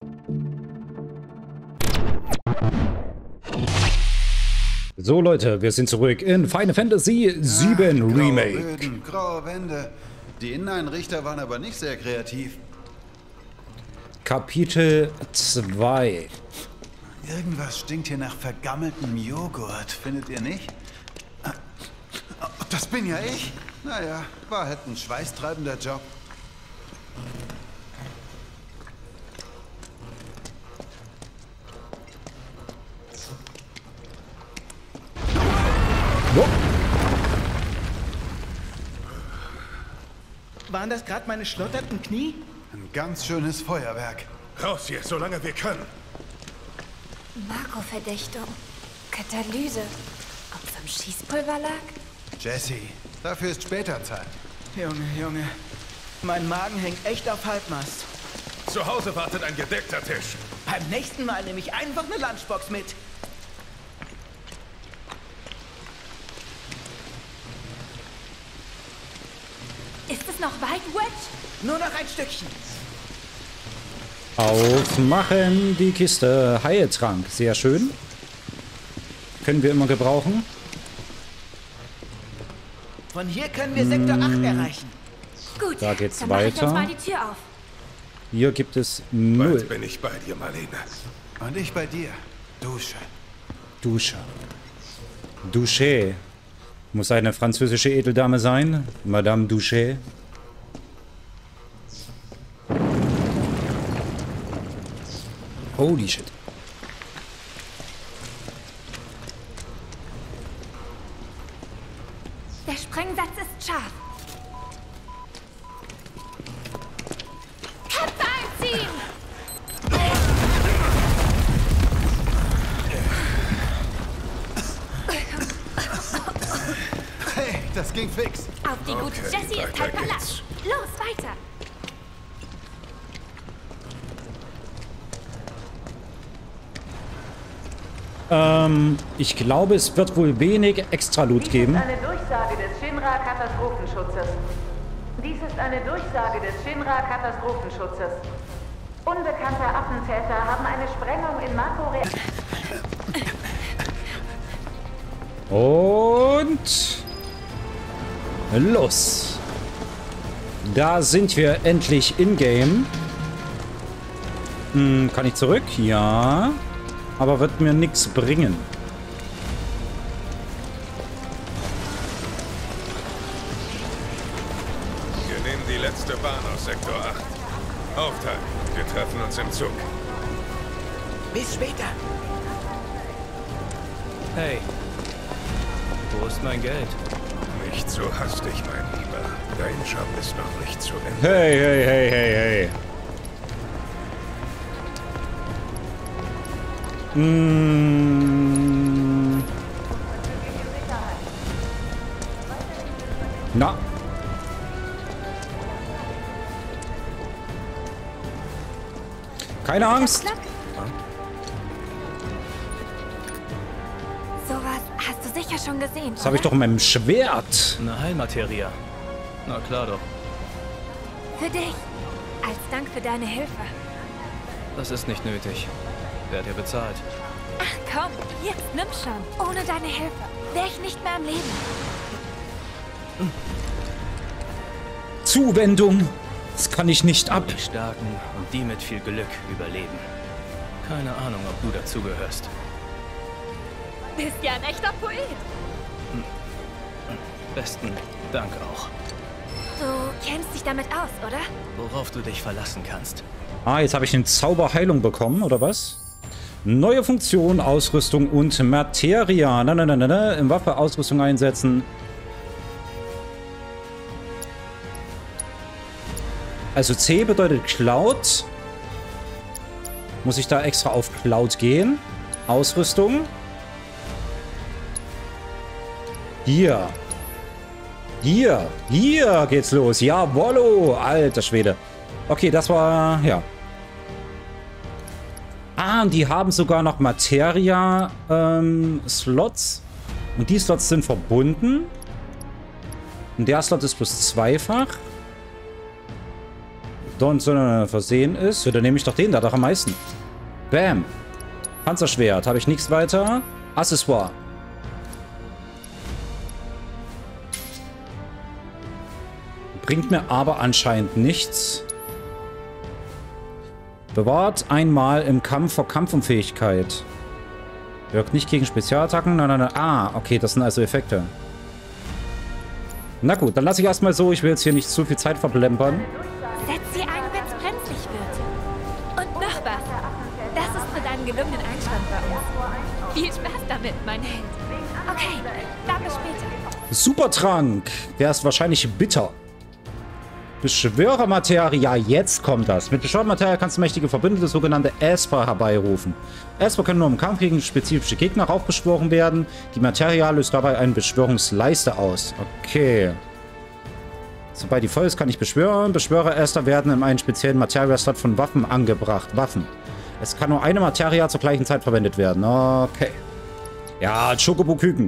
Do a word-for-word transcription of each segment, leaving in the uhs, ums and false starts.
So Leute, wir sind zurück in Final Fantasy sieben Ach, Remake. Graue Böden, graue Wände. Die Inneneinrichter waren aber nicht sehr kreativ. Kapitel zwei. Irgendwas stinkt hier nach vergammeltem Joghurt, findet ihr nicht? Oh, das bin ja ich. Naja, war halt ein schweißtreibender Job. Oh. Waren das gerade meine schlotternden Knie? Ein ganz schönes Feuerwerk. Raus hier, solange wir können. Marco-Verdächtung. Katalyse. Ob's am Schießpulver lag? Jesse, dafür ist später Zeit. Junge, Junge. Mein Magen hängt echt auf Halbmast. Zu Hause wartet ein gedeckter Tisch. Beim nächsten Mal nehme ich einfach eine Lunchbox mit. Ist es noch weit, Wedge? Nur noch ein Stückchen. Aufmachen die Kiste. Heiltrank, sehr schön. Können wir immer gebrauchen. Von hier können wir Sektor acht erreichen. Gut, Da geht's dann mach ich weiter. uns mal die Tür auf. Hier gibt es null. Bald bin ich bei dir, Marlene. Und ich bei dir. Dusche. Dusche. Douche. Muss eine französische Edeldame sein. Madame Douche. Holy shit. Der Sprengsatz ist scharf. Köpfe einziehen! Hey, das ging fix. Auf die gute Okay, Jessie ist weiter halb geht's. Verlass. Los, weiter. Ähm, ich glaube, es wird wohl wenig Extra-Loot geben. Dies ist eine Durchsage des Shinra-Katastrophenschutzes. Dies ist eine Durchsage des Shinra-Katastrophenschutzes. Unbekannte Attentäter haben eine Sprengung in Marco Re Und los. Da sind wir endlich in-game. Hm, kann ich zurück? Ja. Aber wird mir nichts bringen. Wir nehmen die letzte Bahn aus Sektor acht. Aufteilen. Wir treffen uns im Zug. Bis später. Hey, wo ist mein Geld? Nicht so hastig, mein Lieber. Dein Job ist noch nicht zu Ende. Hey, hey, hey, hey, hey. Hm. Na. Keine Angst. Glück. Sowas hast du sicher schon gesehen, Das habe ich doch in meinem Schwert. Eine Heilmaterie. Na klar doch. Für dich. Als Dank für deine Hilfe. Das ist nicht nötig. Wer dir bezahlt? Ach komm, jetzt nimm schon. Ohne deine Hilfe wäre ich nicht mehr am Leben. Zuwendung. Das kann ich nicht ab. Die Starken und die mit viel Glück überleben. Keine Ahnung, ob du dazugehörst. Bist ja ein echter Poet. Besten Dank auch. Du kennst dich damit aus, oder? Worauf du dich verlassen kannst. Ah, jetzt habe ich eine Zauberheilung bekommen, oder was? Neue Funktion, Ausrüstung und Materia. Na, na, na, na, na. Im Waffe Ausrüstung einsetzen. Also C bedeutet Cloud. Muss ich da extra auf Cloud gehen? Ausrüstung. Hier. Hier. Hier geht's los. Jawollo. Alter Schwede. Okay, das war... Ja. Ah, und die haben sogar noch Materia-Slots. Und die Slots sind verbunden. Und der Slot ist plus zweifach. und so versehen ist, dann nehme ich doch den da doch am meisten. Bam. Panzerschwert. Habe ich nichts weiter. Accessoire. Bringt mir aber anscheinend nichts. Bewahrt einmal im Kampf vor Kampfunfähigkeit. Wirkt nicht gegen Spezialattacken. Nein, nein, nein. Ah, okay, das sind also Effekte. Na gut, dann lasse ich erstmal so. Ich will jetzt hier nicht zu viel Zeit verplempern. Setz sie ein, wenn es brenzlig wird. Und noch was. Das ist für deinen gelungenen Einstand bei uns. Viel Spaß damit, mein Held. Okay, dann bis später. Supertrank. Der ist wahrscheinlich bitter. Beschwörermateria, jetzt kommt das. Mit Beschwörermateria kannst du mächtige Verbündete, sogenannte Esper, herbeirufen. Esper können nur im Kampf gegen spezifische Gegner aufbeschworen werden. Die Materia löst dabei eine Beschwörungsleiste aus. Okay. Sobald die voll ist, kann ich beschwören. Beschwörer-Ester werden in einen speziellen Materia-Slot von Waffen angebracht. Waffen. Es kann nur eine Materia zur gleichen Zeit verwendet werden. Okay. Ja, Chocobo-Küken.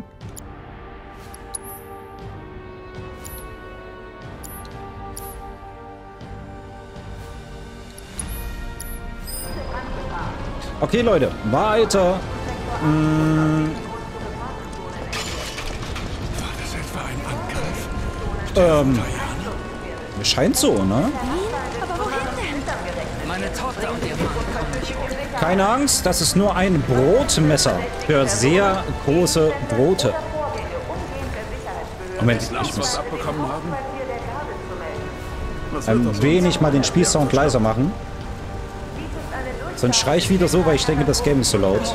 Okay, Leute, weiter. Hm. War das etwa ein Angriff? Ähm. Scheint so, ne? Aber wohin denn? Meine Tochter und ihr Mann kommen nicht hoch. Keine Angst, das ist nur ein Brotmesser für sehr große Brote. Moment, ich muss abbekommen haben? ein wenig mal den Spielsound leiser machen. Sonst schrei ich wieder so, weil ich denke, das Game ist so laut.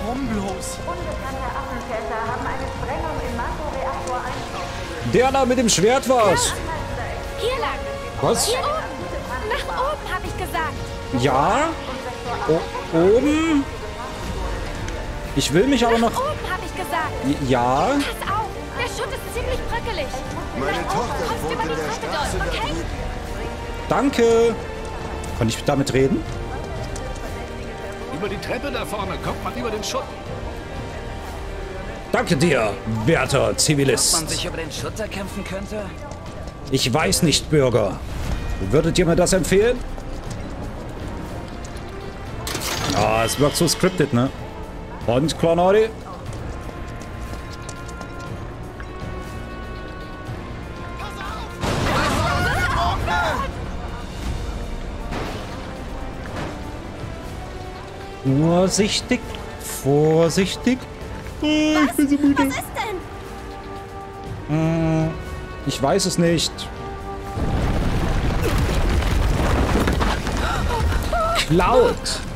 Der da mit dem Schwert war's. Hier lang. Was? Hier oben. Nach oben, habe ich gesagt. Ja? O oben? Ich will mich aber Nach noch... oben, habe ich gesagt. Ja? Pass auf, der Schutt ist ziemlich bröckelig. Meine Nach oben Tochter kommst du wohnt über in die der Treppe Straße dort, da okay? drüben. Danke. Kann ich damit reden? Über die Treppe da vorne kommt man über den Schutt. Danke dir, werter Ob man Zivilist. sich über den Schutt erkämpfen könnte? Ich weiß nicht, Bürger. Würdet ihr mir das empfehlen? Ah, es wirkt so scripted, ne? Und, Clonody? Vorsichtig, vorsichtig. Oh, ich bin so müde. Was ist denn? Ich weiß es nicht. Cloud.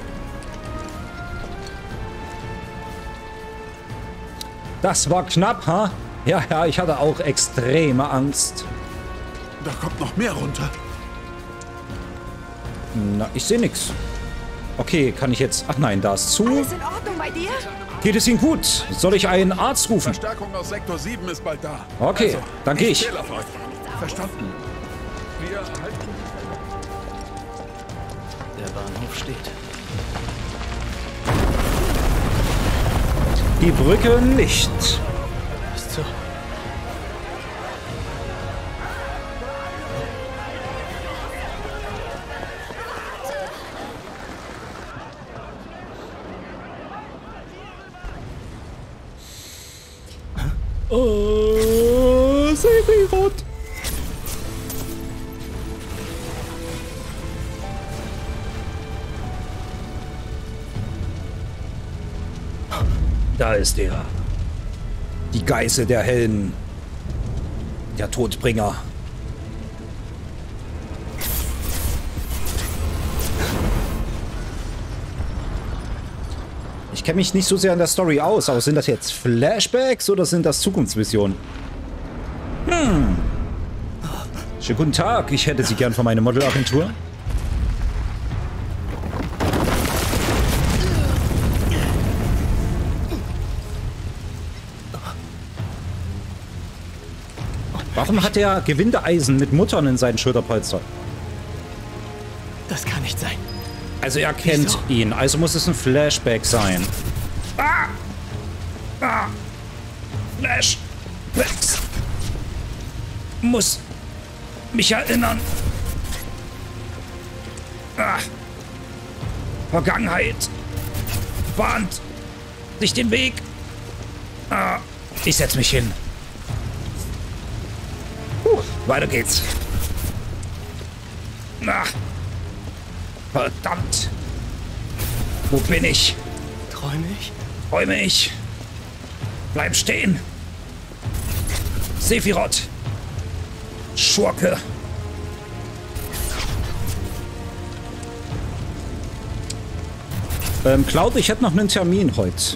Das war knapp, ha? Ja, ja, ich hatte auch extreme Angst. Da kommt noch mehr runter. Na, ich sehe nichts. Okay, kann ich jetzt... Ach nein, da ist zu. Alles in Ordnung bei dir? Geht es Ihnen gut? Soll ich einen Arzt rufen? Verstärkung aus Sektor sieben ist bald da. Okay, dann gehe ich. zähle auf euch. Verstanden. Wir halten. Der Bahnhof steht. Die Brücke nicht. Ist so. Oh, Sephiroth. Da ist er. Die Geißel der Helden. Der Todbringer. Ich kenne mich nicht so sehr an der Story aus, aber sind das jetzt Flashbacks oder sind das Zukunftsvisionen? Hm. Schönen guten Tag, ich hätte Sie gern für meine Modelagentur. Warum hat er Gewindeeisen mit Muttern in seinen Schulterpolster? Das kann nicht sein. Also er kennt Wieso? ihn, also muss es ein Flashback sein. Ah! Ah! Flashbacks! Muss mich erinnern. Ah. Vergangenheit bahnt sich den Weg. Ah. Ich setz mich hin. Uh, weiter geht's. Na. Verdammt. Wo bin ich? Träume ich? Träume ich. Bleib stehen. Sephiroth. Schurke. Ähm, Cloud, ich hätte noch einen Termin heute.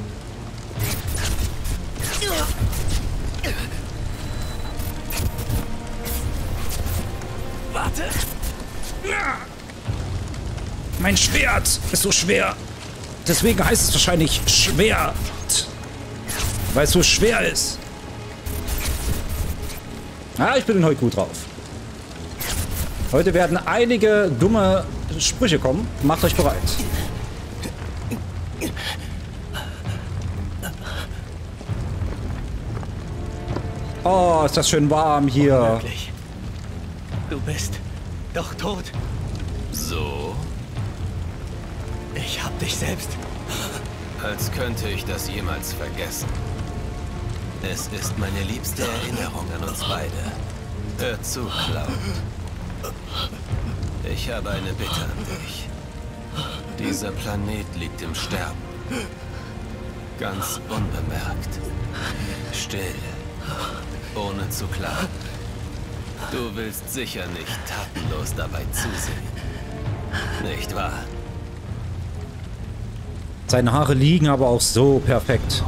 Warte! Mein Schwert ist so schwer. Deswegen heißt es wahrscheinlich Schwert. Weil es so schwer ist. Ah, ich bin heute gut drauf. Heute werden einige dumme Sprüche kommen. Macht euch bereit. Oh, ist das schön warm hier. Wirklich. Du bist doch tot. So? Ich hab dich selbst. Als könnte ich das jemals vergessen. Es ist meine liebste Erinnerung an uns beide. Hör zu, Cloud. Ich habe eine Bitte an dich. Dieser Planet liegt im Sterben. Ganz unbemerkt. Still. Ohne zu klagen. Du willst sicher nicht tatenlos dabei zusehen. Nicht wahr? Seine Haare liegen aber auch so perfekt.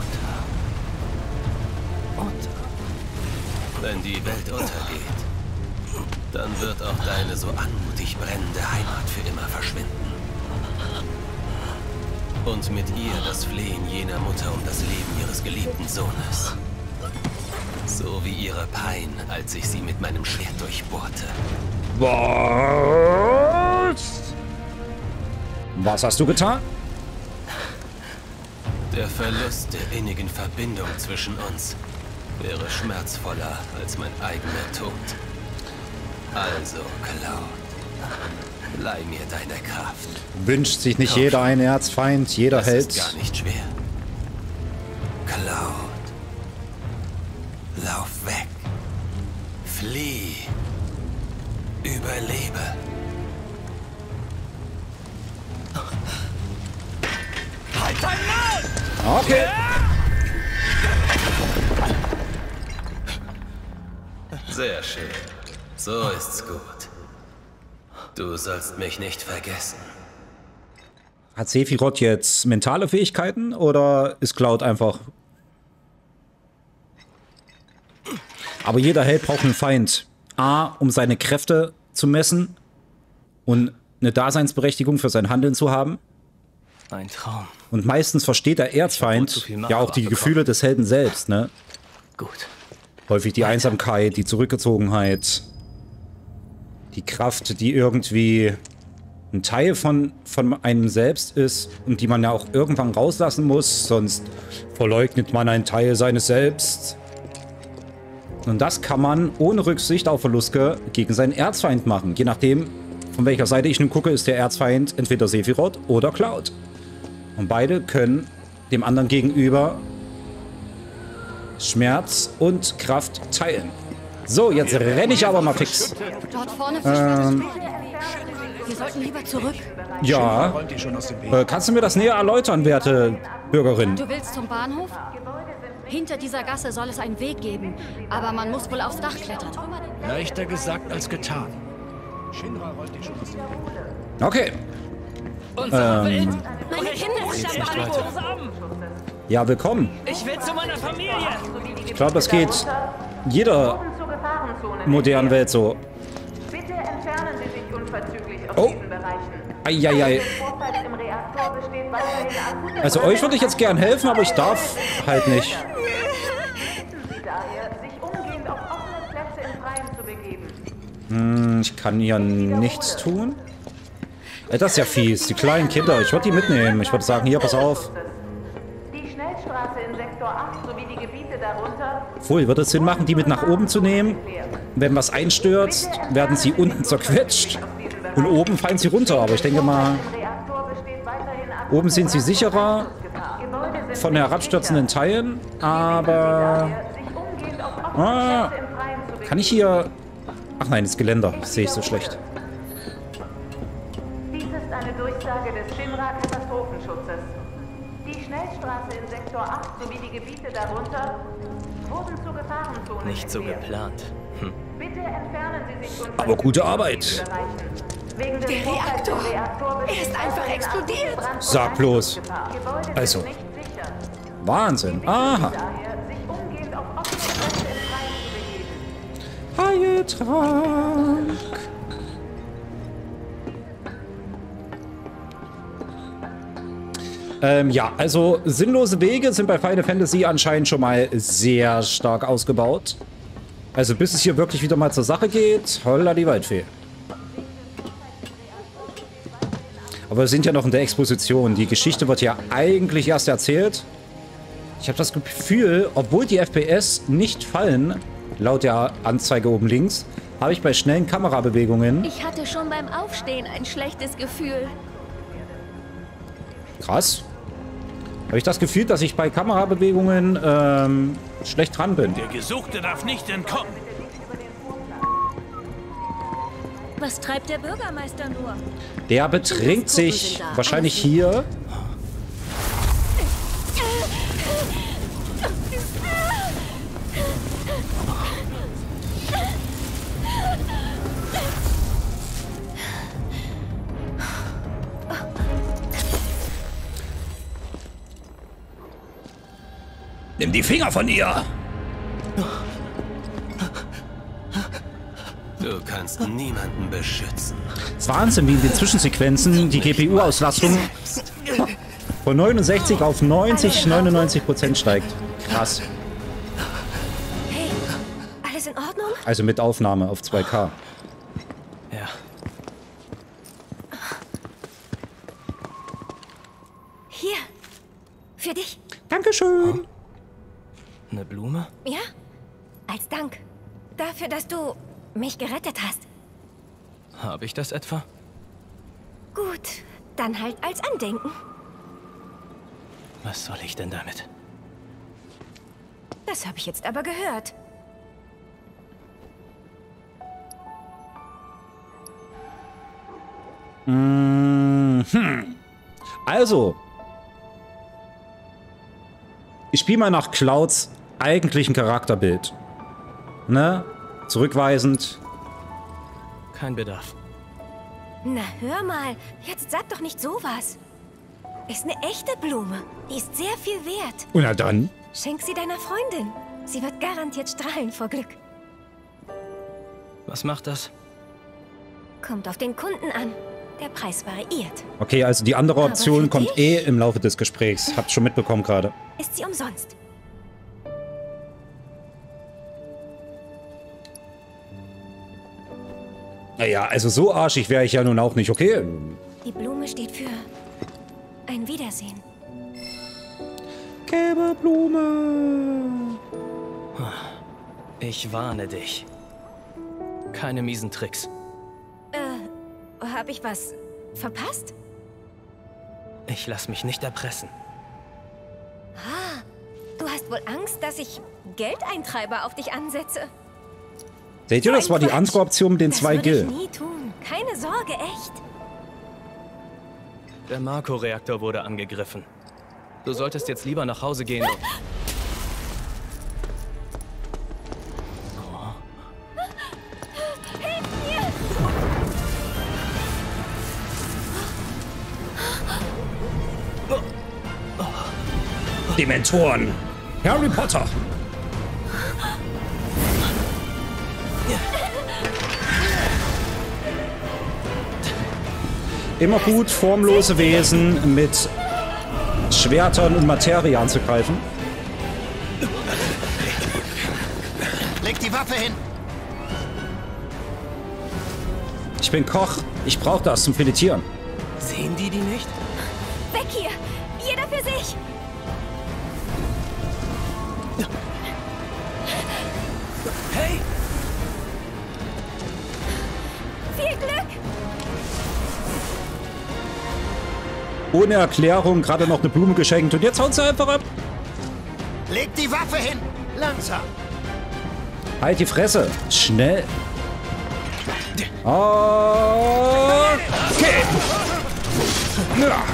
Wenn die Welt untergeht, dann wird auch deine so anmutig brennende Heimat für immer verschwinden. Und mit ihr das Flehen jener Mutter um das Leben ihres geliebten Sohnes. So wie ihre Pein, als ich sie mit meinem Schwert durchbohrte. Was? Was hast du getan? Der Verlust der innigen Verbindung zwischen uns wäre schmerzvoller als mein eigener Tod. Also, Cloud, leih mir deine Kraft. Wünscht sich nicht jeder einen Erzfeind, jeder das hält. ist gar nicht schwer. Cloud, lauf weg. Flieh. Überlebe. Halt dein Maul! Okay. Sehr schön. So ist's gut. Du sollst mich nicht vergessen. Hat Sephiroth jetzt mentale Fähigkeiten oder ist Cloud einfach... Aber jeder Held braucht einen Feind. A, um seine Kräfte zu messen und eine Daseinsberechtigung für sein Handeln zu haben. Ein Traum. Und meistens versteht der Erzfeind ja auch die Gefühle des Helden selbst, ne? Gut. Häufig die Einsamkeit, die Zurückgezogenheit, die Kraft, die irgendwie ein Teil von, von einem selbst ist und die man ja auch irgendwann rauslassen muss, sonst verleugnet man einen Teil seines Selbst. Und das kann man ohne Rücksicht auf Verluste gegen seinen Erzfeind machen. Je nachdem, von welcher Seite ich nun gucke, ist der Erzfeind entweder Sephiroth oder Cloud. Und beide können dem anderen gegenüber Schmerz und Kraft teilen. So, jetzt renne ich aber mal fix. Dort vorne Ähm, Wir sollten lieber zurück. ja. Äh, kannst du mir das näher erläutern, werte Bürgerin? Du willst zum Bahnhof? Hinter dieser Gasse soll es einen Weg geben, aber man muss wohl aufs Dach klettern. Leichter gesagt als getan. Okay. Unsere Welt. Ähm, Meine Kinder sind nicht weiter. ja, willkommen. Ich will zu meiner Familie. Ich glaube, das geht jeder zur Gefahrenzone. modernen Welt so. Bitte entfernen Sie sich unverzüglich aus Oh. diesen Bereichen. Eieiei. Vorfall im Reaktor besteht weiterhin akute Also euch würde ich jetzt gern helfen, aber ich darf halt nicht. Bitten Sie daher, sich umgehend auf offene Plätze im Freien zu begeben. Hm, ich kann hier nichts tun. Ey, das ist ja fies. Die kleinen Kinder, ich würde die mitnehmen. Ich würde sagen, hier, pass auf. Die Schnellstraße in Sektor acht sowie die Gebiete darunter. Wohl, würde es Sinn machen, die mit nach oben zu nehmen? Wenn was einstürzt, werden sie unten zerquetscht. Und oben fallen sie runter, aber ich denke mal, oben sind sie sicherer von herabstürzenden Teilen, aber... Ah, kann ich hier... Ach nein, das Geländer, das sehe ich so schlecht. Dies ist eine Durchsage des Shinra-Katastrophenschutzes. Die Schnellstraße in Sektor acht sowie die Gebiete darunter wurden zu Gefahrenzonen Nicht so erklärt. geplant. Hm. Bitte entfernen Sie sich unter Aber gute Arbeit. Wegen des Der Reaktor. Drucks im Reaktor Er ist einfach explodiert. Sag bloß. Gebäude Also. sind nicht sicher. Wahnsinn. Aha. Daher, sich umgehend auf offene Plätze im Freien zu begeben. Heiltrank. Ähm, ja, also sinnlose Wege sind bei Final Fantasy anscheinend schon mal sehr stark ausgebaut. Also bis es hier wirklich wieder mal zur Sache geht, holla die Waldfee. Aber wir sind ja noch in der Exposition. Die Geschichte wird ja eigentlich erst erzählt. Ich habe das Gefühl, obwohl die F P S nicht fallen, laut der Anzeige oben links, habe ich bei schnellen Kamerabewegungen... Ich hatte schon beim Aufstehen ein schlechtes Gefühl. Krass. Habe ich das Gefühl, dass ich bei Kamerabewegungen ähm, schlecht dran bin. Der Gesuchte darf nicht entkommen. Was treibt der Bürgermeister nur? Der betrinkt sich wahrscheinlich hier. Nimm die Finger von ihr! Du kannst niemanden beschützen. Das ist Wahnsinn, wie in den Zwischensequenzen die G P U-Auslastung von neunundsechzig auf neunzig, neunundneunzig Prozent steigt. Krass. Hey, alles in Ordnung? Also mit Aufnahme auf zwei K. Ja. Hier, für dich. Dankeschön. Eine Blume? Ja? Als Dank. Dafür, dass du mich gerettet hast. Habe ich das etwa? Gut, dann halt als Andenken. Was soll ich denn damit? Das habe ich jetzt aber gehört. Mhm. Also. Ich spiele mal nach Clouds eigentlichen Charakterbild. Ne? Zurückweisend. Kein Bedarf. Na, hör mal. Jetzt sag doch nicht sowas. Ist eine echte Blume. Die ist sehr viel wert. Und na dann? Schenk sie deiner Freundin. Sie wird garantiert strahlen vor Glück. Was macht das? Kommt auf den Kunden an. Der Preis variiert. Okay, also die andere Aber Option für kommt dich? eh im Laufe des Gesprächs. Habt schon mitbekommen gerade. Ist sie umsonst. Naja, also so arschig wäre ich ja nun auch nicht, okay? Die Blume steht für ein Wiedersehen. Gelbe Blume. Ich warne dich. Keine miesen Tricks. Äh, hab ich was verpasst? Ich lass mich nicht erpressen. Ah, du hast wohl Angst, dass ich Geldeintreiber auf dich ansetze? Seht ihr, das war die andere Option mit den zwei Das würde Gil. ich nie tun. Keine Sorge, echt. Der Marco-Reaktor wurde angegriffen. Du solltest jetzt lieber nach Hause gehen und... Dementoren. Harry Potter. Immer gut, formlose Wesen mit Schwertern und Materie anzugreifen. Leg die Waffe hin! Ich bin Koch. Ich brauche das zum Filetieren. Sehen die die nicht? Weg hier! Jeder für sich! Hey! Viel Glück! Ohne Erklärung gerade noch eine Blume geschenkt und jetzt haut sie einfach ab. Leg die Waffe hin! Langsam! Halt die Fresse! Schnell! Okay! Ja.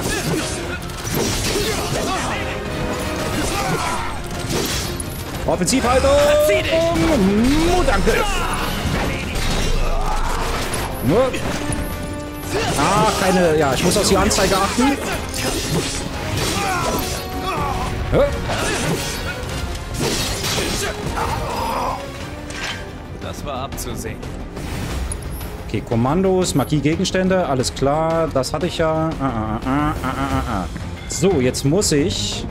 Offensivhaltung! Mutangriff! Nur. Ah, keine. Ja, ich muss auf die Anzeige achten. Ja. Das war abzusehen. Okay, Kommandos, Magie-Gegenstände, alles klar. Das hatte ich ja. Ah, ah, ah, ah, ah, ah. So, jetzt muss ich.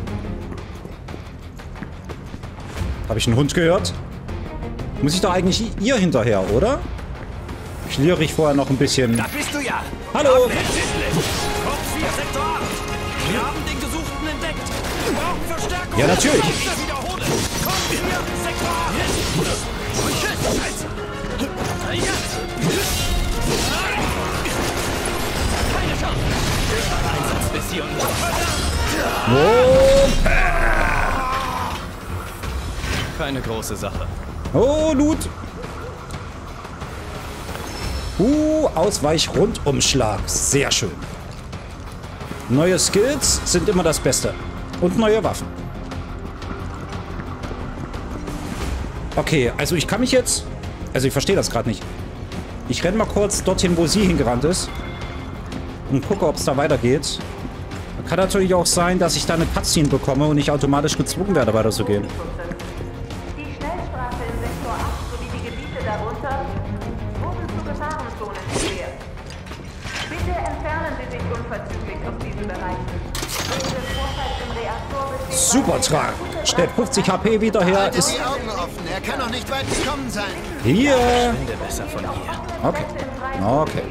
Habe ich einen Hund gehört? Muss ich doch eigentlich ihr hinterher, oder? Schliere ich vorher noch ein bisschen. Da bist du ja! Hallo! Code vier, Sektor acht! Wir haben den Gesuchten entdeckt! Wir brauchen Verstärkung! Ja, natürlich! Ich wiederhole! Code vier, Sektor acht! Keine Chance! Einsatzmission! Oh, Keine große Sache. oh Loot! Uh, Ausweich-Rundumschlag. Sehr schön. Neue Skills sind immer das Beste. Und neue Waffen. Okay, also ich kann mich jetzt... Also ich verstehe das gerade nicht. Ich renne mal kurz dorthin, wo sie hingerannt ist. Und gucke, ob es da weitergeht. Kann natürlich auch sein, dass ich da eine Cutscene bekomme und ich automatisch gezwungen werde, weiterzugehen. Die Schnellstraße im Sektor acht sowie die Gebiete darunter wurden zu Gefahrenzonen erklärt. Bitte entfernen Sie sich unverzüglich aus diesen Bereichen. Wegen des Vorfalls im Reaktor besteht Supertrank. Stellt fünfzig H P wieder her. Haltet Ist die Augen offen. Er kann noch nicht weit gekommen sein. hier. Ende besser von hier. Okay. Okay.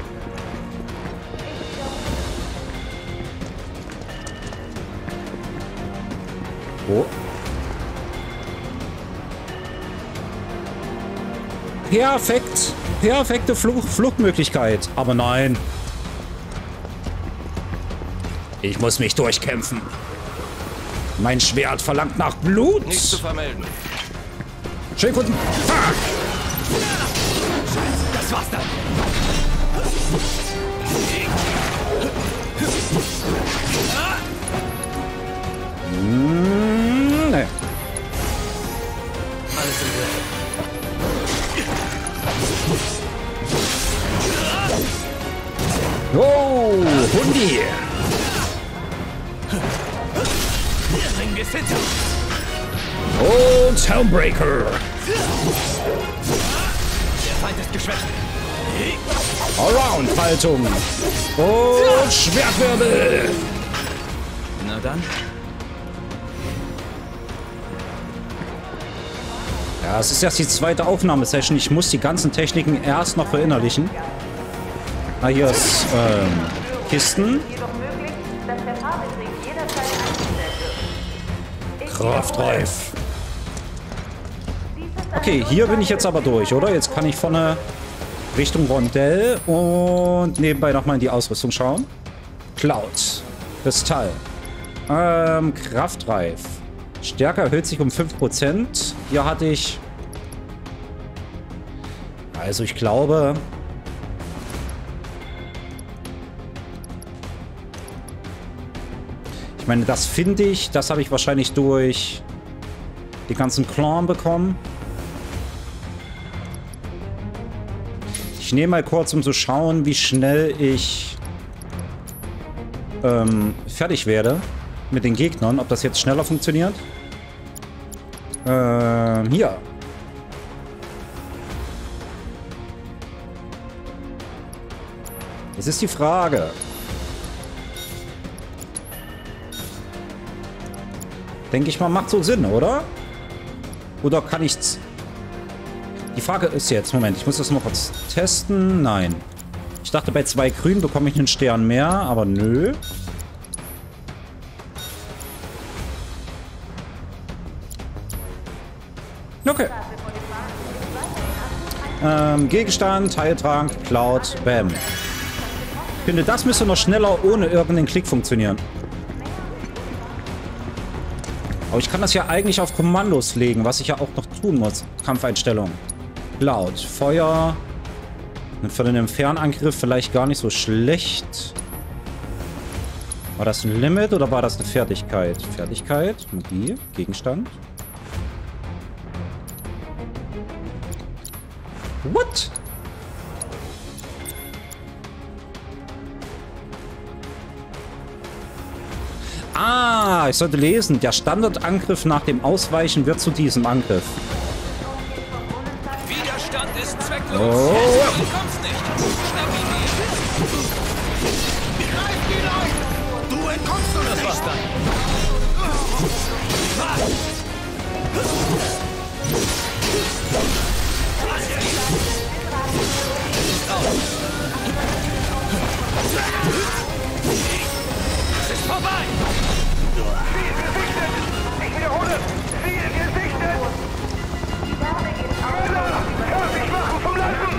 Oh. Perfekt. Perfekte Fluch Fluchtmöglichkeit. Aber nein. Ich muss mich durchkämpfen. Mein Schwert verlangt nach Blut. Nichts zu vermelden. Schönen guten Tag. Das war's dann! Hm, nee. Alles im Griff. Oh, Hundi. Ring ist hinter! Und Helmbreaker. Der Feind ist geschwächt! Allround-Haltung. Und Schwertwirbel. Na dann. Ja, es ist erst die zweite Aufnahmesession. Ich muss die ganzen Techniken erst noch verinnerlichen. Ah, hier ist ähm, Kisten. jedoch möglich, dass der Fahrbetrieb jederzeit eingestellt wird. Ich Kraftreif. Okay, hier bin ich jetzt aber durch, oder? Jetzt kann ich vorne Richtung Rondell und nebenbei nochmal in die Ausrüstung schauen. Cloud. Kristall. Ähm, Kraftreif. Stärke erhöht sich um fünf Prozent. Hier hatte ich... Also ich glaube... Ich meine, das finde ich, das habe ich wahrscheinlich durch die ganzen Clan bekommen. Ich nehme mal kurz, um zu schauen, wie schnell ich ähm, fertig werde mit den Gegnern. Ob das jetzt schneller funktioniert. Ähm, hier. Es ist die Frage. Denke ich mal, macht so Sinn, oder? Oder kann ich's... Die Frage ist jetzt, Moment, ich muss das noch kurz testen. Nein. Ich dachte, bei zwei Grün bekomme ich einen Stern mehr, aber nö. Okay. Ähm, Gegenstand, Heiltrank, Cloud, Bam. finde, das müsste noch schneller ohne irgendeinen Klick funktionieren. Aber ich kann das ja eigentlich auf Kommandos legen, was ich ja auch noch tun muss. Kampfeinstellungen. Laut. Feuer. Und für den Fernangriff vielleicht gar nicht so schlecht. War das ein Limit oder war das eine Fertigkeit? Fertigkeit. Magie. Gegenstand. What? Ah, ich sollte lesen. Der Standardangriff nach dem Ausweichen wird zu diesem Angriff. Widerstand ist zwecklos. Oh. Du kommst nicht. Schnapp ihn dir. Greif ihn an! Du entkommst uns Das war's dann. Es ist vorbei. Ich wiederhole, Ziel gesichtet! Männer, fertig machen vom Lassen!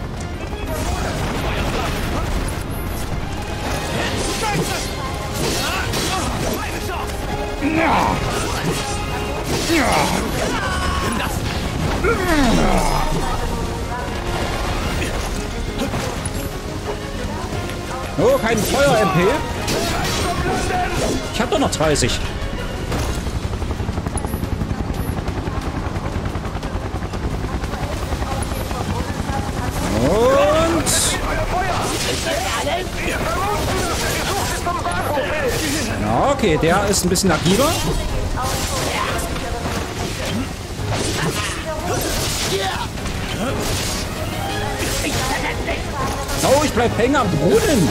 Oh, kein Feuer-M P. Ich hab doch noch dreißig. Und... Ja, okay, der ist ein bisschen agiler. Oh, ich bleib hängen am Brunnen.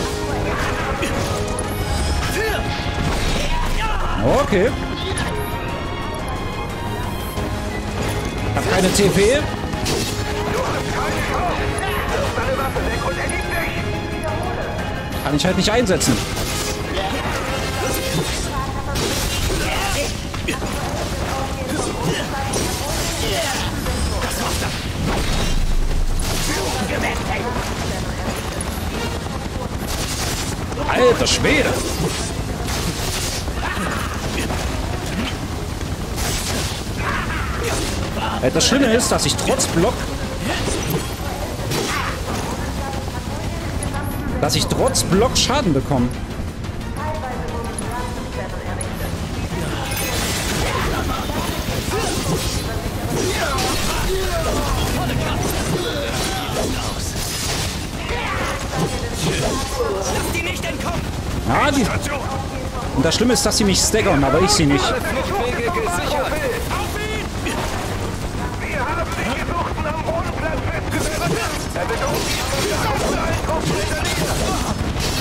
Okay. Ich hab keine T P. Kann ich halt nicht einsetzen. Alter Schwede! Das Schlimme ist, dass ich trotz Block... dass ich trotz Block Schaden bekomme. Lass die nicht entkommen. Ja, die... Und das Schlimme ist, dass sie mich staggern, aber ich sie nicht. Alle Fluchtwege gesichert. Wir haben den Gesuchten am Bodenplatz festgesetzt. Er wird uns die allen Truppen hinterlegen.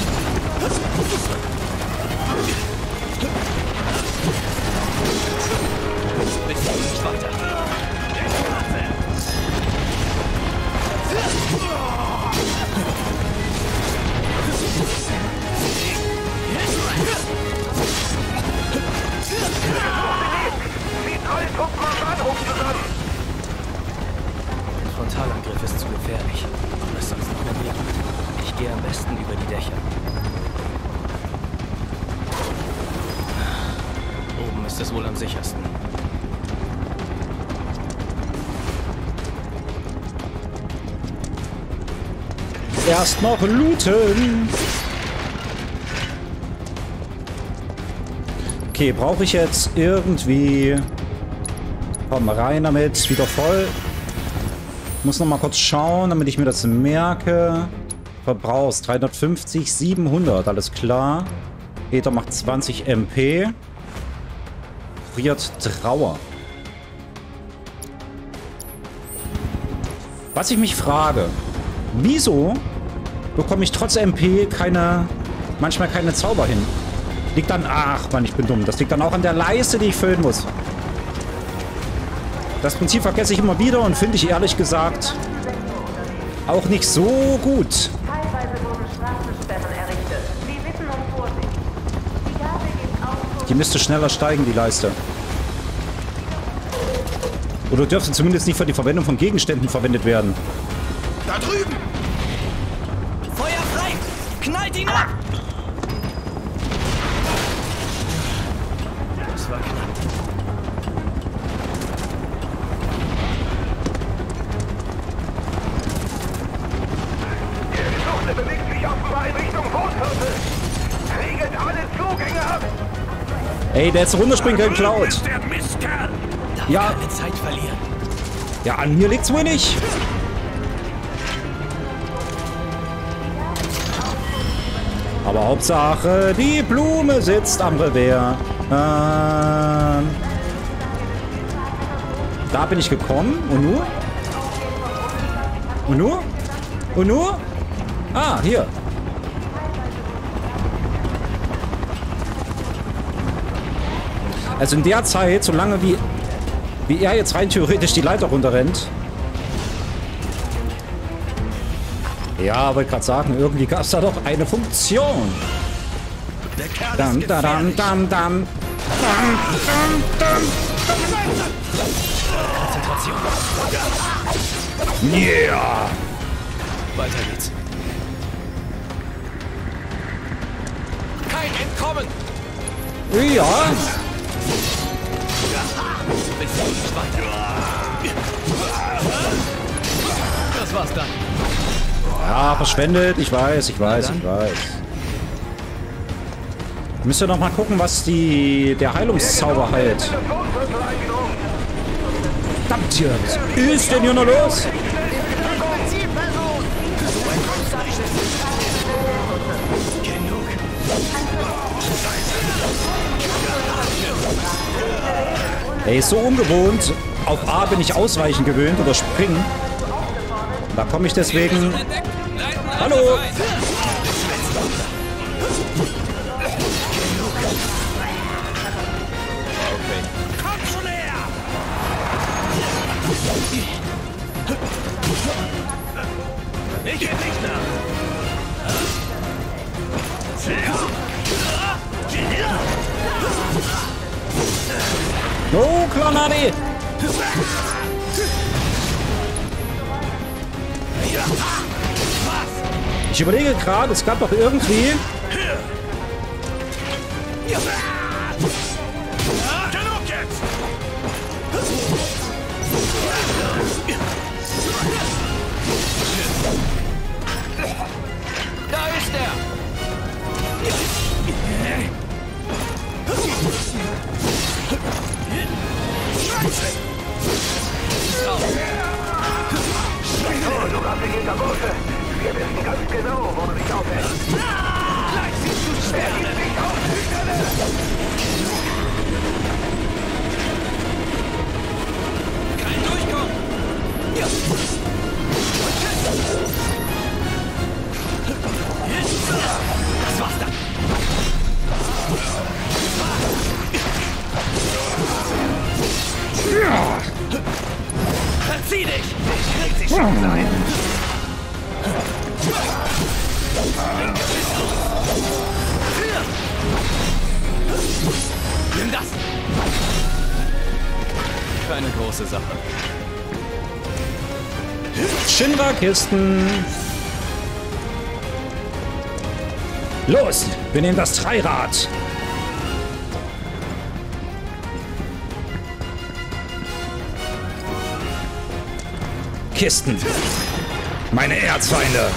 Bitte nicht weiter. Ein Frontalangriff ist zu gefährlich. Aber es sonst nicht mehr Weg. Ich gehe am besten über die Dächer. Oben ist es wohl am sichersten. Erst noch looten. Okay, brauche ich jetzt irgendwie... Komm, rein damit. Wieder voll. Muss noch mal kurz schauen, damit ich mir das merke. Verbrauchst dreihundertfünfzig, siebenhundert. Alles klar. Ether macht zwanzig M P. Friert Trauer. Was ich mich frage. Wieso bekomme ich trotz M P keine... manchmal keine Zauber hin? Liegt dann... Ach, Mann, ich bin dumm. Das liegt dann auch an der Leiste, die ich füllen muss. Das Prinzip vergesse ich immer wieder und finde ich ehrlich gesagt auch nicht so gut. Teilweise wurden Straßensperren errichtet. Wir bitten um Vorsicht. Die Gabel geht auf. Die müsste schneller steigen, die Leiste. Oder dürfte zumindest nicht für die Verwendung von Gegenständen verwendet werden. Da drüben! Feuer frei! Knall Halt ihn ab! Das war knapp. Der Gesuchte bewegt sich offenbar in Richtung Wohnviertel. Regelt alle Zugänge ab. Ey, der jetzt runterspringen kann, klaut. Der Mistkerl! Darf Ja. keine Zeit verlieren. Ja, an mir liegt's wohl nicht. Aber Hauptsache, die Blume sitzt am Revers. Ähm, da bin ich gekommen. Und nur? Und nur? Und nur? Ah, hier. Also in der Zeit, solange wie, wie er jetzt rein theoretisch die Leiter runterrennt. Ja, wollte gerade sagen, irgendwie gab es da doch eine Funktion. Der Kerl Dam, ist da, dam, gefährlich. dam, dam. Dam, dam, Konzentration. dam. Yeah. Weiter geht's. Kein Entkommen! Ja. Bis nicht weiter. Das war's dann. Ja, verschwendet. Ich weiß, ich weiß, ich weiß. Müsst ihr noch mal gucken, was die der Heilungszauber heilt. Verdammt hier. Was ist denn hier noch los? Ey, ist so ungewohnt. Auf A bin ich ausweichen gewöhnt oder springen. Da komme ich deswegen. Hallo! Komm schon her! Ich geh nicht nach. Oh, Klonadi! Ich überlege gerade, es gab doch irgendwie. Genug jetzt! Da ist er. Oh, du abgehender Bursche. Wir wissen ganz genau, wo du dich aufhältst. Gleich siehst du schwer dich auf die Stelle. Kein Durchkommen! Das war's dann. Verzieh dich! Ich krieg dich schon sein. Nimm das. Keine große Sache. Shinra-Kisten. Los, wir nehmen das Dreirad. Kisten. Meine Erzfeinde.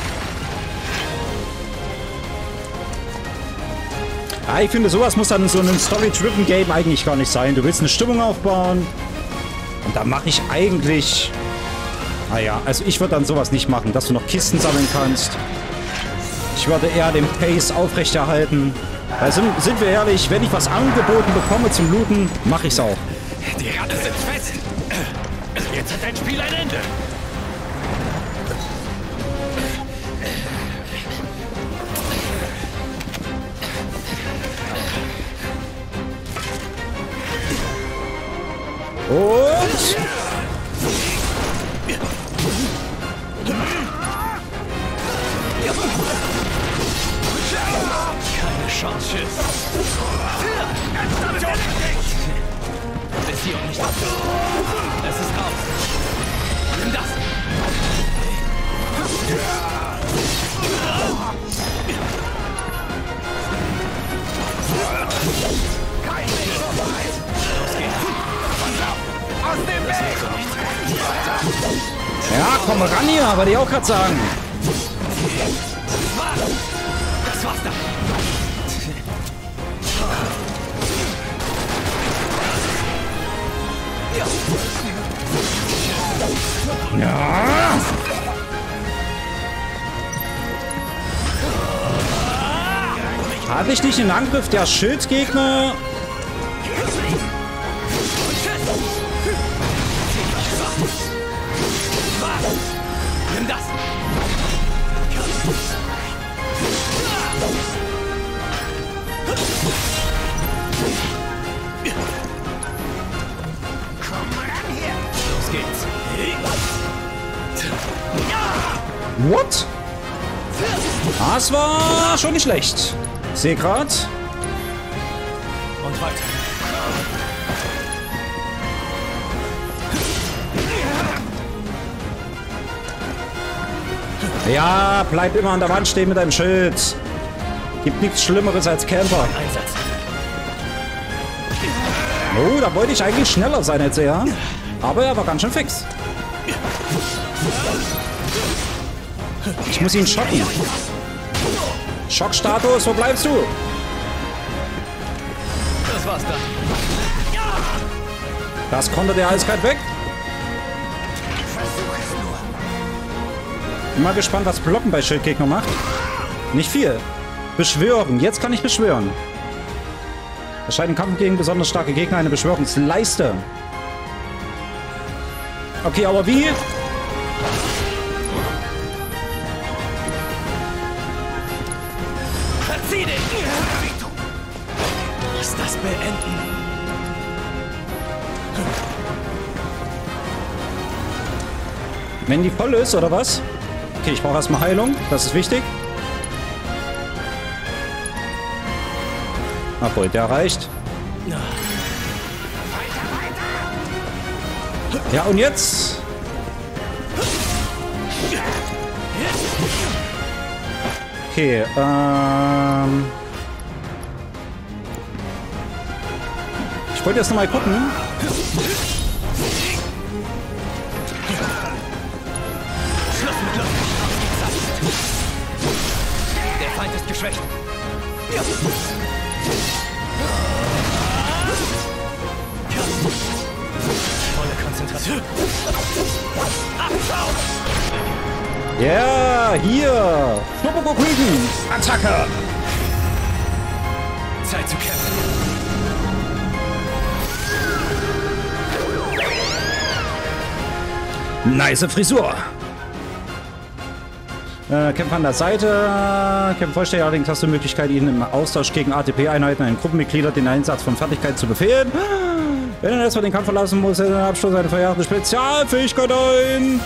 Ah, ich finde, sowas muss dann in so einem Story-Driven Game eigentlich gar nicht sein. Du willst eine Stimmung aufbauen. Und da mache ich eigentlich... Naja, also ich würde dann sowas nicht machen, dass du noch Kisten sammeln kannst. Ich würde eher den Pace aufrechterhalten. Weil sind, sind wir ehrlich, wenn ich was angeboten bekomme zum Looten, mache ich's auch. Die Ratte sitzt fest! Jetzt hat dein Spiel ein Ende! Und... Keine Chance. Bis hier und nicht ab. Es ist raus. Nimm das. Kein Weg vorbei! Los geht's! Aus dem Weg! Ja, komm ran hier, wollte ich auch gerade sagen. Das war's dann. Ja. Hatte ich nicht in Angriff der Schildgegner? Nimm das! Los geht's! What? Das war schon nicht schlecht. Ich sehe grad. Und weiter. Ja, bleib immer an der Wand stehen mit deinem Schild. Gibt nichts Schlimmeres als Camper. Einsatz. Oh, da wollte ich eigentlich schneller sein als er. Aber er war ganz schön fix. Ich muss ihn schocken. Schockstatus, wo bleibst du? Das war's dann. Das konnte der eiskalt weg. Bin mal gespannt, was Blocken bei Schildgegner macht. Nicht viel. Beschwören. Jetzt kann ich beschwören. Erscheint im Kampf gegen besonders starke Gegner eine Beschwörungsleiste. Okay, aber wie? Verzieh dich! Lass das beenden. Wenn die voll ist, oder was? Okay, ich brauche erstmal Heilung. Das ist wichtig. Obwohl, der reicht. Ja, und jetzt? Okay, ähm... ich wollte jetzt noch mal gucken. Der Feind ist geschwächt. Ja. Volle Konzentration. Ja, yeah, hier. Schnupperkuchen. Attacke. Zeit zu kämpfen. Nice Frisur. Äh, Kämpfer an der Seite. Kämpfer vollständig, allerdings hast du die Möglichkeit, ihnen im Austausch gegen A T P-Einheiten einen Gruppenmitglieder den Einsatz von Fertigkeiten zu befehlen. Wenn er erstmal den Kampf verlassen muss, er den Abschluss seine verjährte Spezialfähigkeit ein.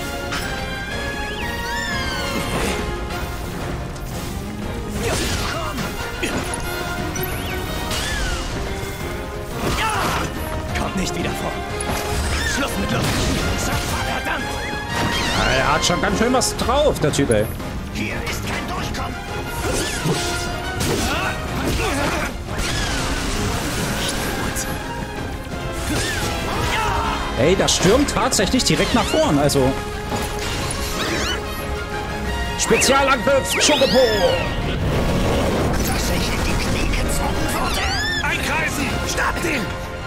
Kommt nicht wieder vor. Schluss mit Luft. Verdammt. Er hat schon ganz schön was drauf, der Typ, ey. Hier ist kein Durchkommen. Ey, das stürmt tatsächlich direkt nach vorn, also. Spezialangriff, Chocobo! Dass ich in die Knie gezwungen wurde. Einkreisen! Schnappt ihn!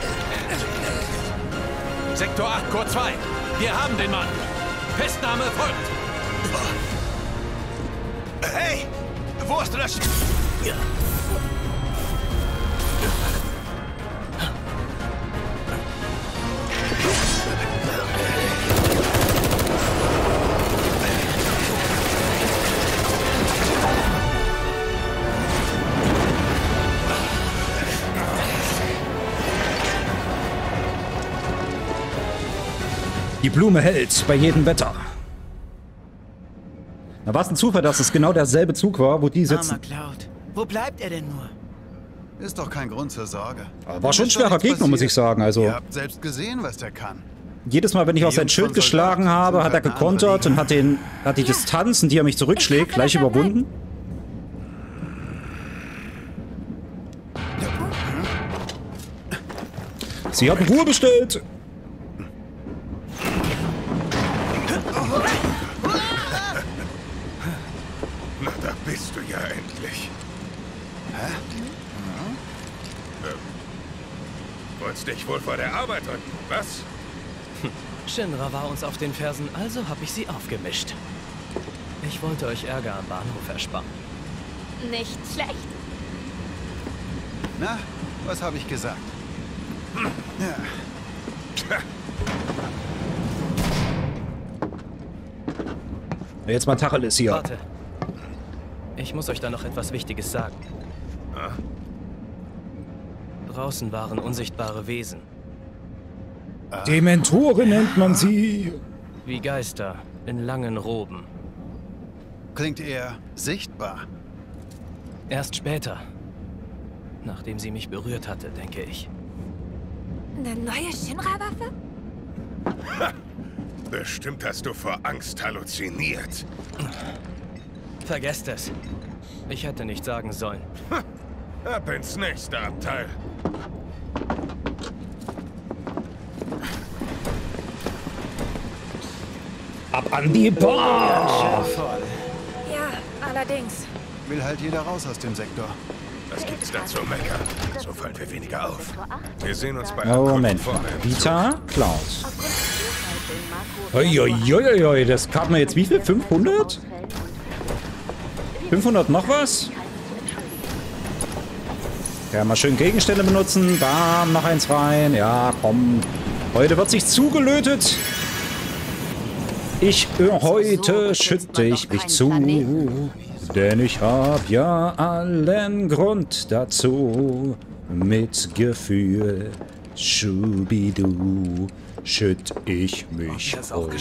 Sektor acht, Chor zwei. Wir haben den Mann. Festnahme folgt. Hey! Wo hast du das? Ja. Die Blume hält bei jedem Wetter. Da war es ein Zufall, dass es genau derselbe Zug war, wo die sitzen. Armer Cloud. Wo bleibt er denn nur? Ist doch kein Grund zur Sorge. War schon ein schwerer Gegner, muss ich sagen. Also Ihr habt selbst gesehen, was der kann. jedes Mal, wenn ich auf sein Schild geschlagen habe, hat er gekontert und hat, den, hat die Distanz, in die er mich zurückschlägt, gleich überwunden. Sie haben Ruhe bestellt. Na, da bist du ja endlich. Hä? Ähm, wolltest dich wohl vor der Arbeit drücken, was? Shinra war uns auf den Fersen, also habe ich sie aufgemischt. Ich wollte euch Ärger am Bahnhof ersparen. Nicht schlecht. Na, was habe ich gesagt? Hm. Ja. Jetzt mal Tacheles hier. Warte. Ich muss euch da noch etwas Wichtiges sagen. Ah? Draußen waren unsichtbare Wesen. Dementoren nennt man sie. Wie Geister in langen Roben. Klingt eher sichtbar. Erst später. Nachdem sie mich berührt hatte, denke ich. Eine neue Shinra-Waffe? Ha! Bestimmt hast du vor Angst halluziniert. Vergesst es. Ich hätte nicht sagen sollen. Ab ins nächste Abteil. Ab an die Bar! Ja, allerdings. Will halt jeder raus aus dem Sektor. Was gibt's da zu meckern? So fallen wir weniger auf. Wir sehen uns bei Oh, Moment. Vita, Cloud. Uiuiuiui, das kam mir jetzt wie viel? fünfhundert? fünfhundert noch was? Ja, mal schön Gegenstände benutzen. Bam, noch eins rein. Ja, komm. Heute wird sich zugelötet. Ich, äh, heute schütte ich mich zu. Denn ich hab ja allen Grund dazu. Mit Gefühl, Schubidu, schütt ich mich heute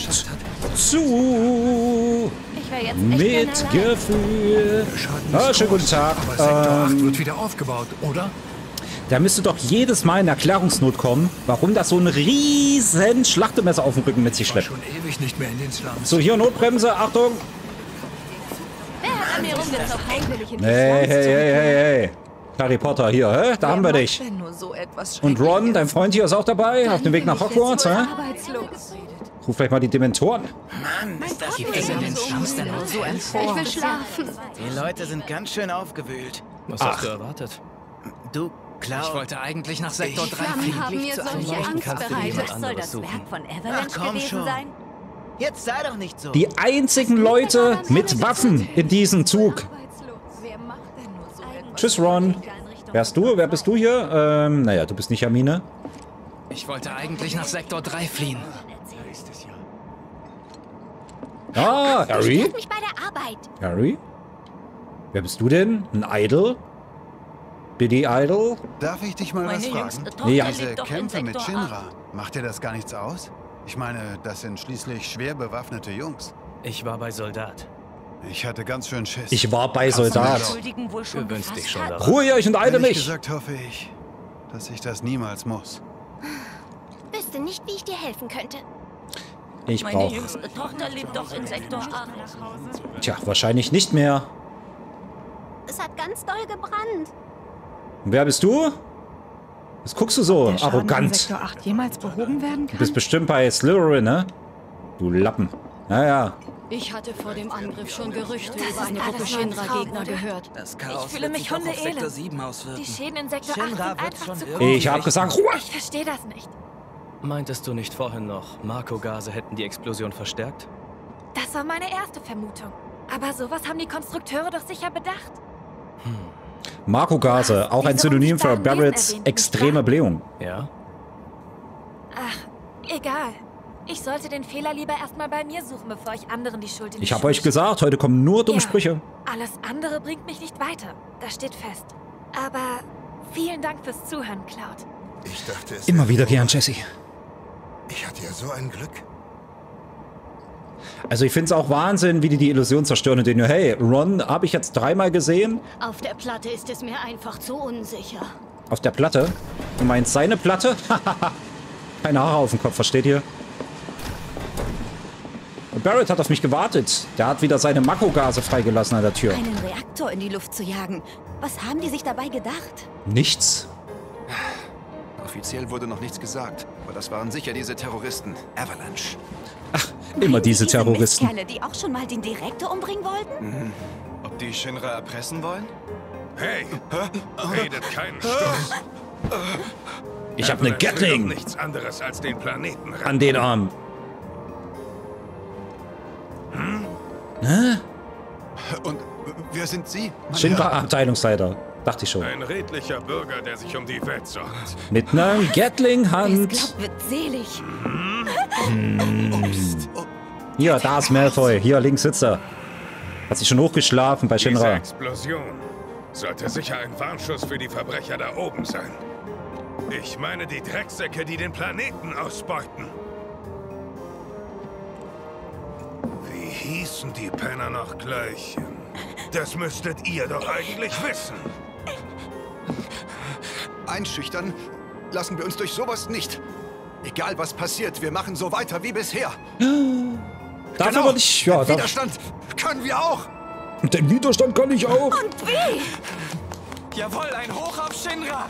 zu. Ich wäre jetzt Mit echt gerne Gefühl. Ah, schönen guten Tag. Aber Sektor Ähm, acht wird wieder aufgebaut, oder? Da müsste doch jedes Mal eine Erklärungsnot kommen, warum das so ein riesen Schlachtemesser auf dem Rücken mit sich schleppt. Schon ewig nicht mehr in den Slums. So, hier Notbremse, Achtung. Wer hat an mir rumgezockt? Eigentlich in die Hey, hey, hey, hey, hey. Harry Potter hier, hä? Da haben wir dich. Wenn nur so etwas Und Ron, dein Freund hier ist auch dabei, auf dem Weg nach Hogwarts, hä? arbeitslos. Ruf vielleicht mal die Dementoren. Mann, ist das hier in den Slums denn nur so ein Ich will schlafen. Die Leute sind ganz schön aufgewühlt. Was Ach. hast du erwartet? Du, Cloud. Ich wollte eigentlich nach Sektor drei Flammen fliegen. haben mir solche Leuchten Angst kannst du dir bereitet. jemand Soll anderes das suchen. Werk von Ach, Avalanche komm gewesen schon. sein? Jetzt sei doch nicht so. Die einzigen Leute mit Waffen in diesem Zug. Wer macht denn nur so etwas? Tschüss, Ron. Wer bist du? Wer bist du hier? Ähm, naja, du bist nicht Hermine. Ich wollte eigentlich nach Sektor drei fliehen. Ah, Harry? Stört mich bei der Arbeit. Harry? Wer bist du denn? Ein Idol? Billy Idol? Darf ich dich mal was Meine jüngste fragen? Tochter Ja. Diese lebt doch in Kämpfe mit Sektor acht. Shinra, macht dir das gar nichts aus? Ich meine, das sind schließlich schwer bewaffnete Jungs. Ich war bei Soldat. Ich hatte ganz schön Schiss. Ich war bei Soldat. Schuldigen wohl schon Gewöhnst dich gefasst schon hat. daran. Ruhe euch und eile Ehrlich mich. gesagt hoffe ich, dass ich das niemals muss. Wüsste nicht, wie ich dir helfen könnte. Ich Meine brauche... jüngste Tochter lebt doch in Sektor acht. Tja, wahrscheinlich nicht mehr. Es hat ganz doll gebrannt. Und wer bist du? Was guckst du so Der Schaden in arrogant? Sektor acht jemals behoben werden Du kann? bist bestimmt bei Slytherin, ne? Du Lappen. Naja. Ich hatte vor dem Angriff schon Gerüchte Das über ist eine alles Gruppe nur ein Shinra-Gegner Traum, oder? gehört. Das Chaos Ich fühle wird mich sich auch auf Sektor hundeelend. sieben auswirken. Die Schäden in Sektor Shinra acht sind wird einfach schon zu irgendwie- groß. Ich hab gesagt, Ruhe! Ich verstehe das nicht. Meintest du nicht vorhin noch, Marco-Gase hätten die Explosion verstärkt? Das war meine erste Vermutung. Aber sowas haben die Konstrukteure doch sicher bedacht. Marco-Gase, auch ein Diese Synonym für unsichtbaren Barretts Wesen erwähnt, nicht extreme wahr? Blähung. Ja? Ach, egal. Ich sollte den Fehler lieber erstmal bei mir suchen, bevor ich anderen die Schuld in die Ich habe Schuhe euch gesagt, heute kommen nur dumme Ja. Sprüche. Alles andere bringt mich nicht weiter. Das steht fest. Aber vielen Dank fürs Zuhören, Cloud. Ich dachte, es Immer wäre wieder so. gern, Jesse. Ich hatte ja so ein Glück. Also ich finde es auch Wahnsinn, wie die die Illusion zerstören und den, hey, Ron habe ich jetzt dreimal gesehen. Auf der Platte ist es mir einfach zu unsicher. Auf der Platte? Du meinst seine Platte? Keine Haare auf dem Kopf, versteht ihr? Und Barrett hat auf mich gewartet. Der hat wieder seine Makogase freigelassen an der Tür. Einen Reaktor in die Luft zu jagen. Was haben die sich dabei gedacht? Nichts. Auf Offiziell wurde noch nichts gesagt. Aber das waren sicher diese Terroristen. Avalanche. Ach, immer diese Terroristen. Kerle, die auch schon mal den Direktor umbringen wollten? Mhm. Ob die Shinra erpressen wollen? Hey, redet keinen Stoß. Ich habe eine Gatling nichts anderes als den Planeten an den Arm. Hm? Hä? Und wer sind Sie? Shinra-Abteilungsleiter. Dachte ich schon. Ein redlicher Bürger, der sich um die Welt sorgt. Mit einer Gatling-Hand. Glaubt, wird selig. Hm. Hier, da ist Malfoy. Hier links sitzt er. Hat sich schon hochgeschlafen bei Shinra. Diese Explosion sollte sicher ein Warnschuss für die Verbrecher da oben sein. Ich meine die Drecksäcke, die den Planeten ausbeuten. Wie hießen die Penner noch gleich? Das müsstet ihr doch eigentlich wissen. Einschüchtern lassen wir uns durch sowas nicht. Egal was passiert, wir machen so weiter wie bisher. Dafür genau. wollte ich, ja, Den Widerstand können wir auch. Den Widerstand kann ich auch. Und wie? Jawohl, ein Hoch auf Shinra.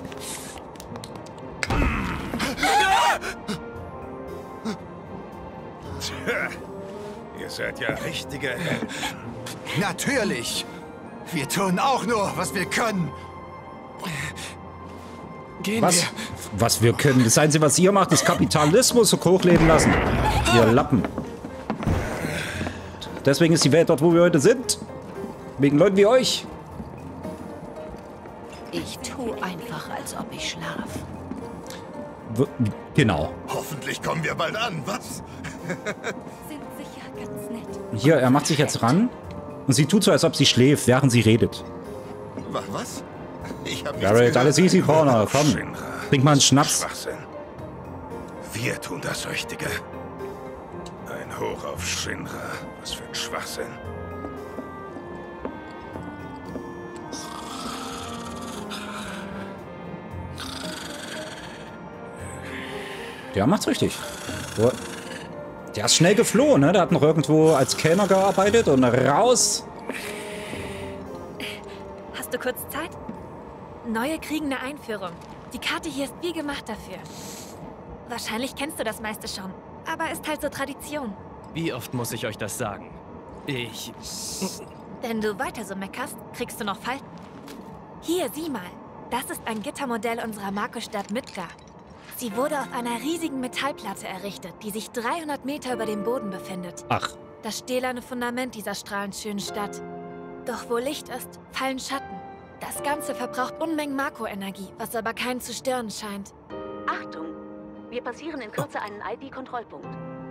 Tja, ihr seid ja richtige Helden. Natürlich. Wir tun auch nur, was wir können. Gehen Was? wir. Was wir können. Das Einzige, was ihr macht, ist Kapitalismus so hochleben lassen. Ihr Lappen. Deswegen ist die Welt dort, wo wir heute sind. Wegen Leuten wie euch. Ich tue einfach, als ob ich schlaf. W genau. Hoffentlich kommen wir bald an, was? Sind sicher ganz nett. Hier, er macht sich jetzt ran. Und sie tut so, als ob sie schläft, während sie redet. Was? Ich hab Garrett, alles easy, Corner. Komm, trink mal einen Schnaps. Schwachsinn. Wir tun das Richtige. Ein Hoch auf Shinra. Was für ein Schwachsinn. Der macht's richtig. Der ist schnell geflohen, ne? Der hat noch irgendwo als Kellner gearbeitet und raus. Hast du kurz Zeit? Neue kriegen eine Einführung. Die Karte hier ist wie gemacht dafür. Wahrscheinlich kennst du das meiste schon, aber ist halt so Tradition. Wie oft muss ich euch das sagen? Ich... Wenn du weiter so meckerst, kriegst du noch Falten. Hier, sieh mal. Das ist ein Gittermodell unserer Marco-Stadt Midgar. Sie wurde auf einer riesigen Metallplatte errichtet, die sich dreihundert Meter über dem Boden befindet. Ach. Das stählerne Fundament dieser strahlend schönen Stadt. Doch wo Licht ist, fallen Schatten. Das Ganze verbraucht Unmengen Marco-Energie, was aber keinen zu stören scheint. Achtung! Wir passieren in Kürze einen I D-Kontrollpunkt.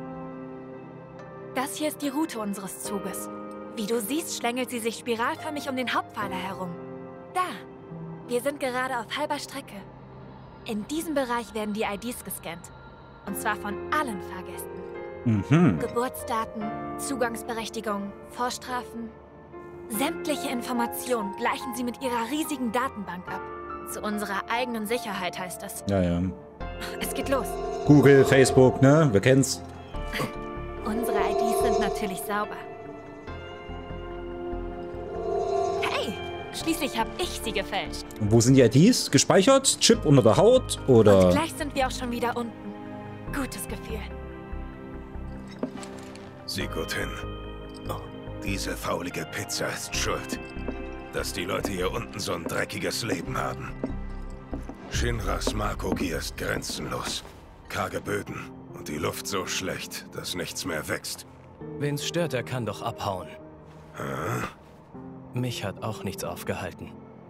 Das hier ist die Route unseres Zuges. Wie du siehst, schlängelt sie sich spiralförmig um den Hauptpfeiler herum. Da! Wir sind gerade auf halber Strecke. In diesem Bereich werden die I Ds gescannt. Und zwar von allen Fahrgästen. Mhm. Geburtsdaten, Zugangsberechtigung, Vorstrafen. Sämtliche Informationen gleichen sie mit ihrer riesigen Datenbank ab. Zu unserer eigenen Sicherheit heißt das. Ja, ja. Es geht los. Google, Facebook, ne? Wir kennen's. Unsere I Ds sind natürlich sauber. Hey! Schließlich habe ich sie gefälscht. Und wo sind die I Ds? Gespeichert? Chip unter der Haut? Oder? Und gleich sind wir auch schon wieder unten. Gutes Gefühl. Sieh gut hin. Oh, diese faulige Pizza ist schuld, dass die Leute hier unten so ein dreckiges Leben haben. Shinras Marco-Gier ist grenzenlos. Karge Böden und die Luft so schlecht, dass nichts mehr wächst. Wen's stört, er kann doch abhauen. Hm? Mich hat auch nichts aufgehalten.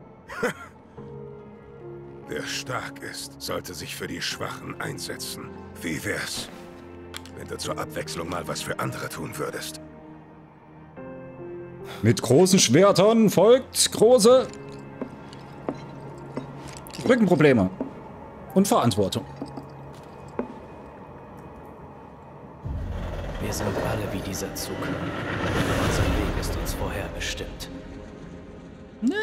Wer stark ist, sollte sich für die Schwachen einsetzen. Wie wär's, wenn du zur Abwechslung mal was für andere tun würdest? Mit großen Schwertern folgt große Rückenprobleme und Verantwortung. Wir sind alle wie dieser Zug. Unser Weg ist uns vorher bestimmt. Ne.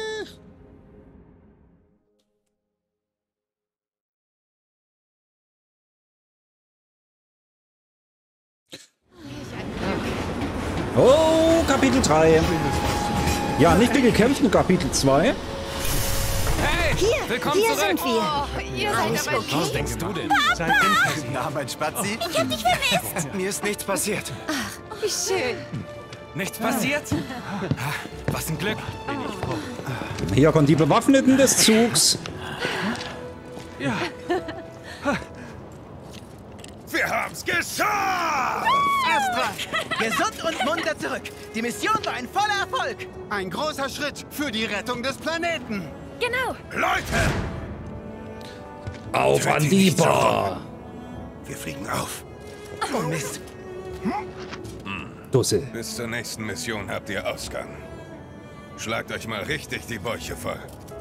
Oh, Kapitel drei. Ja, nicht viel gekämpft in Kapitel zwei. Hey! Hier, Willkommen hier zurück. sind wir. Oh, ihr seid Alles aber okay? Was denkst du denn? Seid Na, mein Spazi. Ich hab dich vermisst. Mir ist nichts passiert. wie schön. Nichts passiert? Was ein Glück. Hier kommen die Bewaffneten des Zugs. Ja. Wir haben's geschafft! Astra, gesund und munter zurück. Die Mission war ein voller Erfolg. Ein großer Schritt für die Rettung des Planeten. Genau. Leute! Auf an die Bar. Wir fliegen auf. Oh Mist. Dussel. Bis zur nächsten Mission habt ihr Ausgang. Schlagt euch mal richtig die Bäuche voll.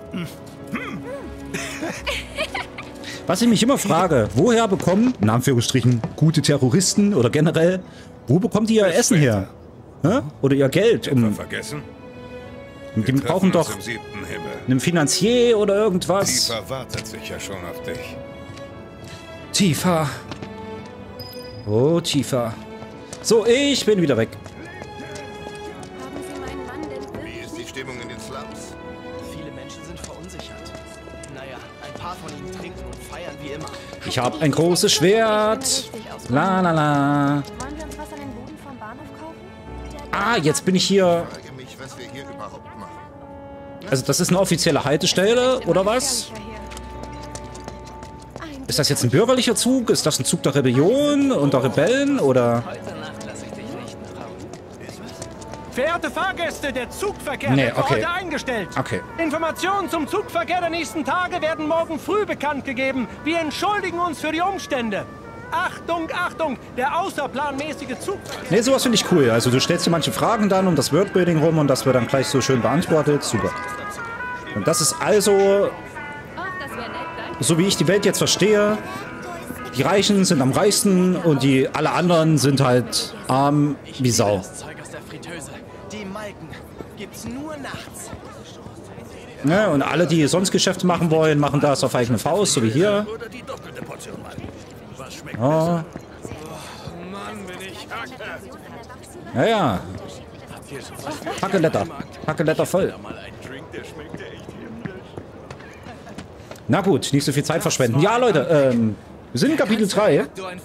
Was ich mich immer frage, woher bekommen, in Anführungsstrichen, gute Terroristen oder generell, wo bekommen die ihr Essen her? Hä? Oder ihr Geld? Um, Vergessen? die brauchen doch Im siebten Himmel. einen Finanzier oder irgendwas. Tifa wartet sicher schon auf dich. Tifa. Oh, Tifa. So, ich bin wieder weg. Haben Sie meinen Mann denn Wie ist die Stimmung in den Slums? Viele Menschen sind verunsichert. Naja, ein paar von ihnen trinken und feiern wie immer. Ich habe ein großes Schwert. La la la. Wollen wir uns was an den Boden vom Bahnhof kaufen? Ah, jetzt bin ich hier. Ich frage mich, was wir hier überhaupt machen. Also das ist eine offizielle Haltestelle, oder was? Ist das jetzt ein bürgerlicher Zug? Ist das ein Zug der Rebellion und der Rebellen, oder? Heute Nacht lasse ich dich nicht nach Hause. Verehrte Fahrgäste, der Zugverkehr Nee, wird für okay. heute eingestellt. Okay. Informationen zum Zugverkehr der nächsten Tage werden morgen früh bekannt gegeben. Wir entschuldigen uns für die Umstände. Achtung, Achtung, der außerplanmäßige Zugverkehr... Ne, sowas finde ich cool. Also du stellst dir manche Fragen dann um das Wordbuilding rum und das wird dann gleich so schön beantwortet. Super. Und das ist also, so wie ich die Welt jetzt verstehe, die Reichen sind am reichsten und die alle anderen sind halt arm wie Sau. Das Zeug aus der Fritteuse. Die Malken gibt's nur nachts. Ne, und alle, die sonst Geschäfte machen wollen, machen das auf eigene Faust, so wie hier. Oh. Mann, bin ich Hacke. Ja, ja. Hackeletter. Hackeletter voll. Na gut, nicht so viel Zeit verschwenden. Ja, Leute, ähm, wir sind in Kapitel drei.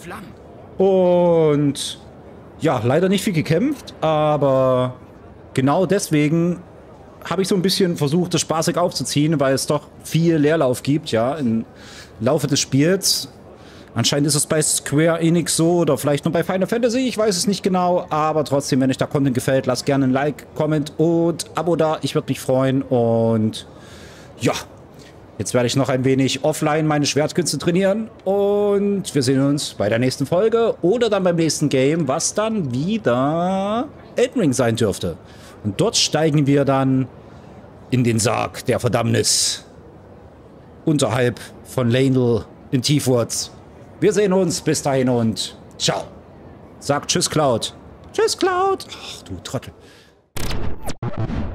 Und ja, leider nicht viel gekämpft, aber genau deswegen habe ich so ein bisschen versucht, das spaßig aufzuziehen, weil es doch viel Leerlauf gibt, ja, im Laufe des Spiels. Anscheinend ist es bei Square Enix so oder vielleicht nur bei Final Fantasy, ich weiß es nicht genau, aber trotzdem, wenn euch der Content gefällt, lasst gerne ein Like, Comment und Abo da, ich würde mich freuen und ja, jetzt werde ich noch ein wenig offline meine Schwertkünste trainieren und wir sehen uns bei der nächsten Folge oder dann beim nächsten Game, was dann wieder Elden Ring sein dürfte. Und dort steigen wir dann in den Sarg der Verdammnis unterhalb von Leyndell in Tiefwoods. Wir sehen uns, bis dahin und ciao. Sagt Tschüss, Cloud. Tschüss, Cloud. Ach, du Trottel.